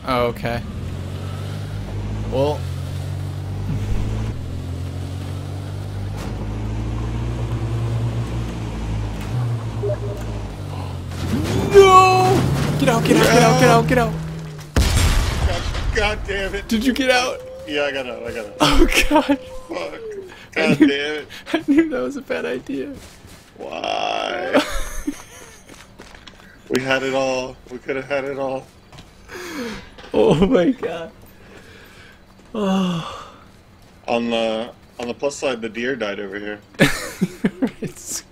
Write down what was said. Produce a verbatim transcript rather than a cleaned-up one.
Oh, okay. Well. No! Get out, get out, get out, get out, get out. God, God damn it. Did you get out? Yeah, I got out, I got out. Oh, God. Fuck. God damn it. I knew that was a bad idea. Why? We had it all. We could have had it all. Oh, my God. Oh. On the, on the plus side, the deer died over here. It's